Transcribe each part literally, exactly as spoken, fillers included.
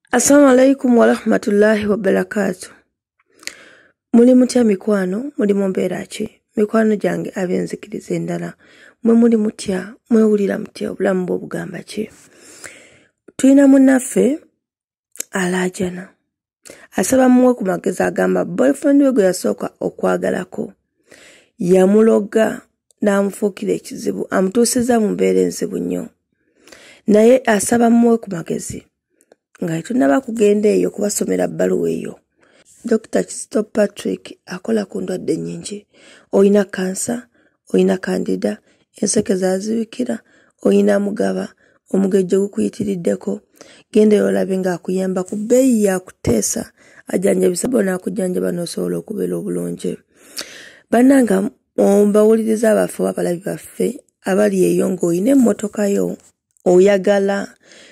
Assalamu alaikum wa rahmatullahi wa barakatuh. Muli mutya mikwano, muli mumbeera ki? Mikwano gyange ab'enzikiriza endala. Mwe muli mutya, mwewulira mutya, obulamu bwo bugamba ki? Tulina munnaffe alaajana. Asaba muwe ku magezi agamba boyfriend we gwe yasooka okwagalako yamuloga n'amufuukira ekizibu, amutuusiza mu mbeera enzibu nnyo. Naye asaba muwe ku magezi nga tunaba kugenda eyo kubasomera bbaluwa eyo. Doctor Kizito Patrick akola ku ndwadde nnyingi. Oyina kansa, oyina kandida, enseke zaziwikira, oyina mugaba, omugejjo gukuyitiriddeko. Genda olabe ng'akuyamba ku bbeeyi ya kuteesa, ajanjabisa bona akujjanjaba n'osobola okubeera obulungi. Bannanga mbawuliriza abaffe abalabi baffe abali eyo ng'olina emmotoka yo oyagala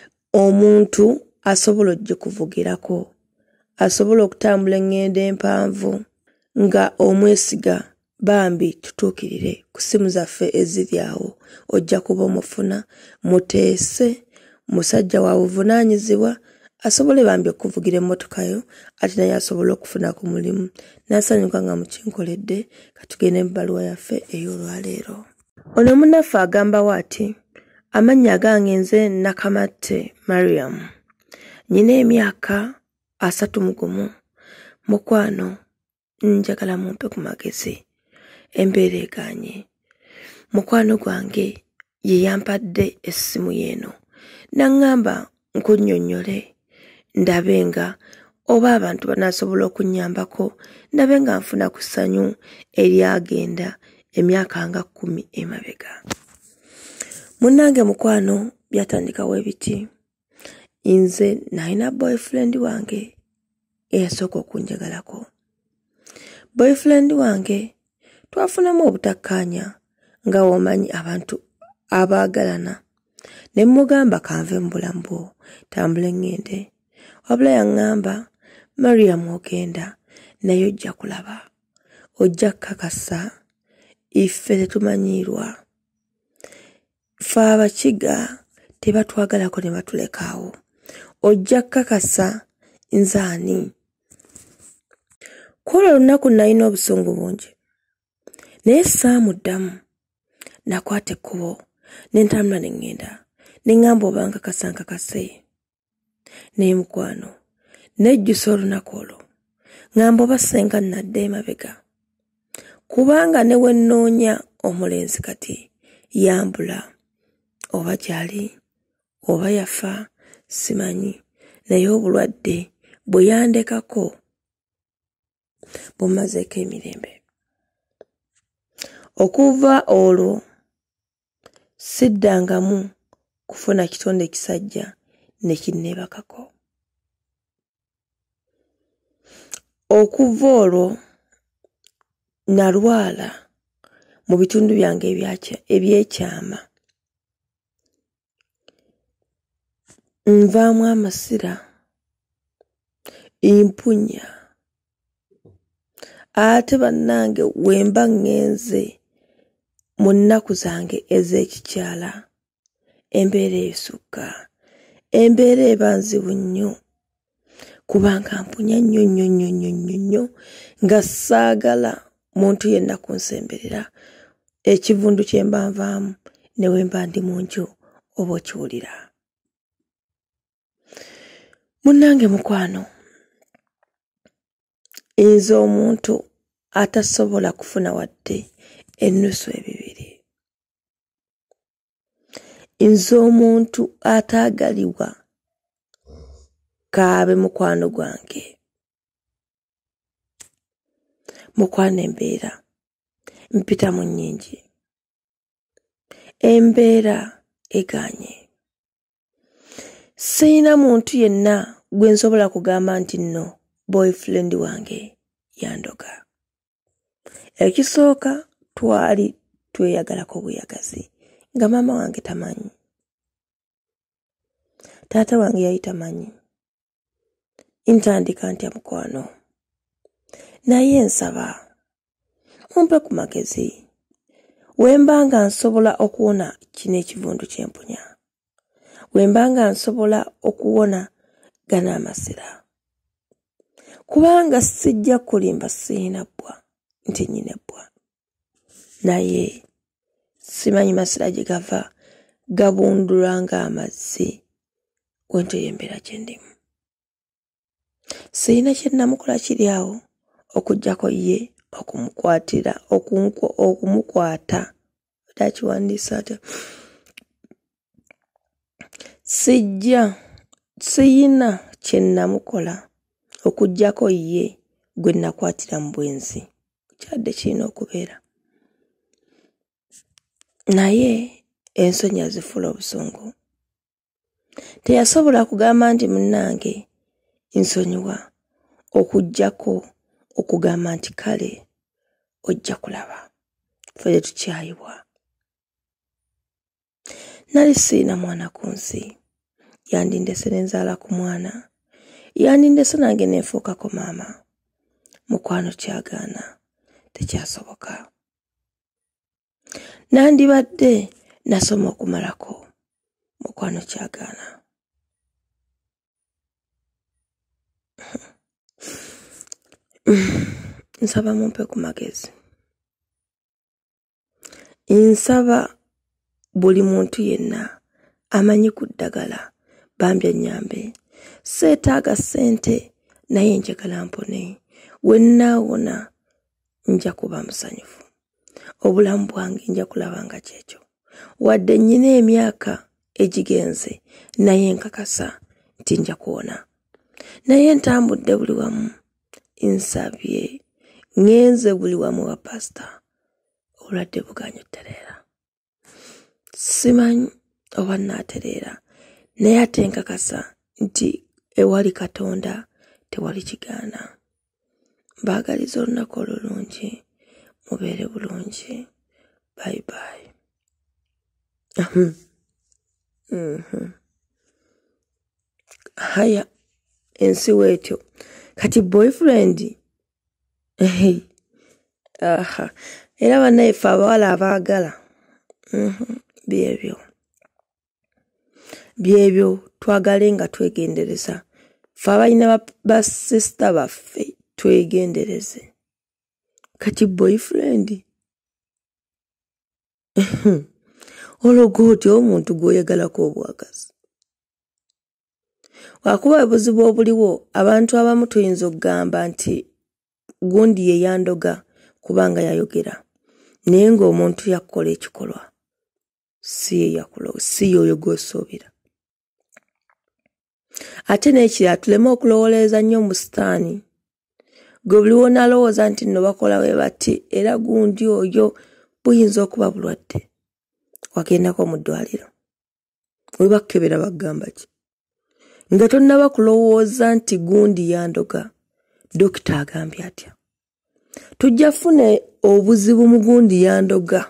omuntu asobola okugikuvugirako, asobola okutambula engendo empanvu nga omwesiga bambi tutuukirire ku ssimu zaffe eziri awo. Ojja kuba omufuna, muteese, musajja wa buvunaanyizibwa asobole bambi okuvugira emmotoka yo ate naye asobola okufuna ku mulimu. Nasanyuka nga mukinkoledde, katugende mu bbaluwa yaffe ey'olwaleero. Ono munnaffe agambawo ati amannya agange nze Nakamatte Mariam. Nina emyaka asatu mu gumu. Mukwano njagala mumpe ku magezi embeera eganye. Mukwano gwange ye yampadde essimu y'eno n'aŋŋamba nkunnyonnyole ndabe nga oba abantu banaasobola okunnyambako, ndabe nga nfuna ku ssanyu eryagenda emyaka nga kkumi emabega. Munnange mukwano byatandikawo ebiti. Nze nalina boyfriend wange eyasooka okunjagalako. Boyfriend wange twafunamu obutakkaanya nga womanyi abantu abaagalana. Ne mmugamba kanve mu bulamu bwo tambule ngende. Wabula yaŋŋamba Mariam ogenda naye ojja kulaba, ojja kkakasa iffe tetumanyiirwa. Ffe Abakiga tebatwagalako ne batulekaawo. Ojja kkakasa nze ani? Kwolwo olunaku nalina obusungu bungi naye saamuddamu. Nakwata ekkubo ne ntambula ne ŋŋenda ne ŋŋamba oba nkakasa nkakase. Naye mukwano nejjusa olunaku olwo ŋŋamba oba ssenga nadda emabega, kubanga ne we nnoonya omulenzi kati yambula. Oba gyali oba yafa simanyi, naye obulwadde bwe yandekako bumazeeko emirembe. Okuva olwo siddangamu kufuna kitonde kisajja ne kinneebakako. Okuva olwo nalwala mu bitundu byange eby'ekyama. Nvaamu amasira, impunya. Ate bannange wemba ŋŋenze mu nnaku zange ez'ekikyala, embeera esukka, embeera eba nzibu nnyo kubanga mpunya nnyo nnyo nnyo nnyo nnyo nnyo nga saagala muntu yenna kunsemberera. Ekivundu kye mba nvaamu ne we mba ndi mu nju oba okiwulira. Munnange mukwano, nze omuntu atasobola kufuna wadde ennusu ebibiri. Nze omuntu ataagalibwa kaabe mukwano gwange. Mukwano embeera mpita mu nnyingi, embeera eganye. Sirina muntu yenna gwe nsobola kugamba nti nno boyfriend wange yandoga. Ekisooka twali tweyagalako bweyagazi nga maama wange tamanyi, taata wange yali tamanyi. Ntandika ntya mukwano? Naye nsaba mumpe ku magezi wemba nga nsobola okuwona kino ekivundu ky'empunya, wemba nga nsobola okuwona gana amasira. Kubanga sijja kulimba sina bwa nti nyine bwa. Naye simanyi masira gye gava gabundula nga amazzi wente yembera kyendimu. Sina kye namukola kiri awo okujjako ye okumukwatira okunko okumukwata takiwandiisa ate. Sijja siyina kye namukola okujjako ye gwe nakwatira mu bwenzi kyadde kirina okubeera. Naye ensonyi azifuula obusungu. Teyasobola kugamba nti munnange nsonyiwa okujjako okugamba nti kale ojja kulaba ffe tukyayibwa. Nali siina mwana ku nsi, yandindese ne nzaala ku mwana, yandindese nange ne nfuukako maama. Mukwano kyagaana tekyasoboka. Nandibadde nasoma okumalako, mukwano kyagaana. Nsaba mumpe ku magezi. Nsaba buli muntu yenna amanyi ku ddagala bambya nnyambe. Seetaaga ssente naye njagala mpone. We nnaawona nja kuba musanyufu. Obulamu bwange nja kulaba nga kyekyo. Wadde nnyina emyaka egigenze naye nkakasa nti nja kuwona. Naye ntambudde buli wamu. Nsabye ngenze buli wamu wa pasita obulwadde buganya ottereera. Simanyi oba nnaatereera naye ate nkakasa nti ewali Katonda tewali kigaana. Mbaagaliza olunaku olulungi, mubeere bulungi. Bye bye. mm-hmm. Haya ensi wetyo kati boyfriend hey. Aha era banaye ffe abawala abaagala mm-hmm. byebyo byebyo twagale nga twegendereza. Ffe abalina ba sister baffe twegendereze. Kati boyfriend ologooti omuntu gw'oyagalako obwagazi. Wakuba obuzibu obuliwo abantu abamu tuyinza okugamba nti gundi ye yandoga kubanga yayogera. Naye ng'omuntu yakola ekikolwa si ye yakulo si yoyo gw'osuubira. Ate n'ekirala tuleme okulowooleza nnyo mu sitaani. Gwe buli w'onalowooza nti nno bakola we bati era gundi oyo buyinza okuba bulwadde. Wagendako mu ddwaliro. We bakkebera bagamba ki? Nga tonnaba kulowooza nti gundi yandoga. Dokita agambye atya? Tujja kufuna obuzibu mu gundi yandoga.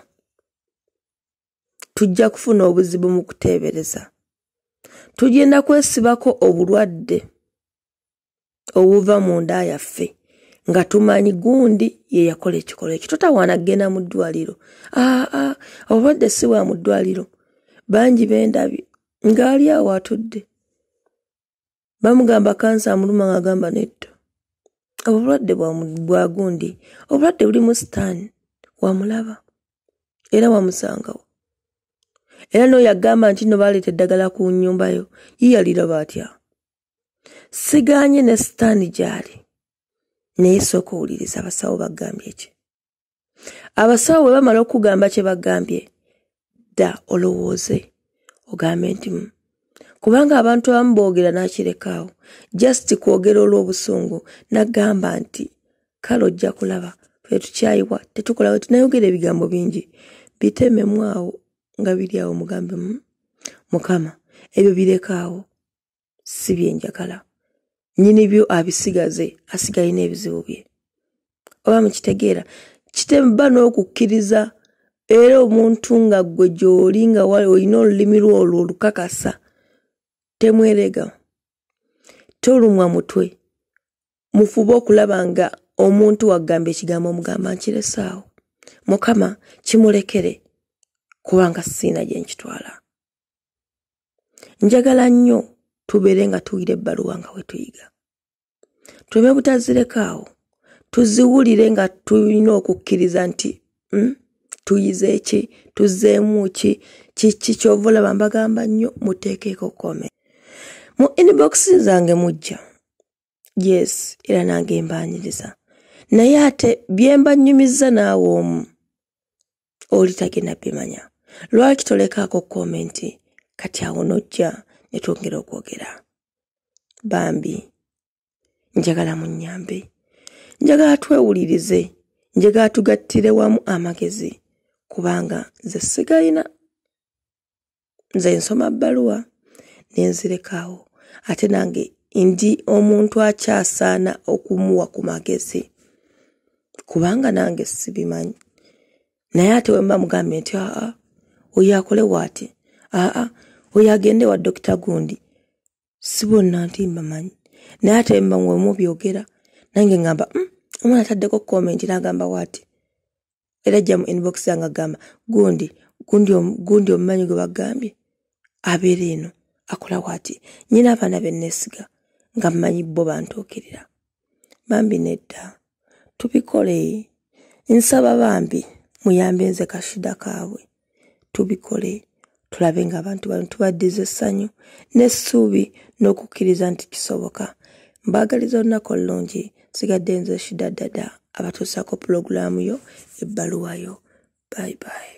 Tujja kufuna obuzibu mu kuteebereza. Tugenda kwesibako obulwadde obuva mu nda yaffe nga tumanyi gundi ye yakola ekikolwa ekyo. Totawaana kugenda mu ddwaliro. Ah, ah, obulwadde si bwa mu ddwaliro. Bangi bendabye ng'ali awo atudde. Bamugamba kansa amuluma ng'agamba nedda. Obulwadde bwa gundi. Obulwadde buli mu sitaani. Wamulaba. Era wamusangawo. Era n'oyo yagamba nti no baleeta eddagala ku nnyumba yo. Ye yaliraba atya. Sigaanye ne sitaani gy'ali. Naye sooka owuliriza abasawo bagambye ki. Abasawo bwe bamala okugamba kye bagambye, dda olowooze ogambe nti kubanga abantu abamu boogera n'akirekaawo. Just kwogera olw'obusungu nagamba nti kale ojja kulaba ffe tukyayiwa tetukola tunayogera ebigambo bingi bitememu awo nga biri awo mugambe mu Mukama ebyo birekaawo si byenjagala. Nyini byo abisigaze asigaye n'ebizibu bye. Oba mukitegeera kitemba n'okukkiriza era omuntu nga gwe gy'oli nga olina olulimi lwo olwo olukakasa temwerega. Tolumwa mutwe. Mufube okulaba nga omuntu wagamba ekigambo mugamba nkiresaawo. Mukama kimulekere kubanga sina gye nkitwala. Njagala nnyo tubeere nga tuyira ebbaluwa nga we tuyiga. Tuleme butazirekawo, tuziwulire nga tulina okukkiriza nti mm, tuyize eki, tuzzeemu ki, kiki ky'ova olaba mbagamba nnyo muteekeeko comment. Mu inbox zange mujja, yes, era nange mbaanyiriza. Naye ate bye mbanyumiza naawe omu oli tagenda bimanya. Lwaki tolekaako komenti kati awo nojja ne twongera okwogera. Bambi njagala munnyambe, njagala twewulirize, njagala tugattire wamu amagezi kubanga nze sigayina. Nze nsoma bbaluwa ne nzirekaawo ate nange ndi omuntu akyasaana okumuwa ku magezi kubanga nange sibimanyi. Naye ate we mba mugambye nti aa oyo akole bw'ati, aa oyo agende wa Dokita gundi, si bonna nti mbamanyi. Naye ate mba mwe mubyogera nange ngamba mm, omwana ataddeko comment n'agamba bw'ati. Era ajja mu inbox yange agamba gundi gundi gundi omumanyi gwe bagambye abeera eno akola bw'ati. Nyina abaana be nneesiga nga mmanyi bo bantuukirira. Bambi nedda tubikole. Nsaba bambi muyambe nze kashida kaabwe. Tubikole tulabe nga abantu bano tubaddiza essanyu n'essuubi n'okukkiriza nti kisoboka. Mbaagaliza olunaku olulungi. Sigadde nze Shida Dada abatuusaako pulogulaamu yo ebbaluwa yo. Bye bye.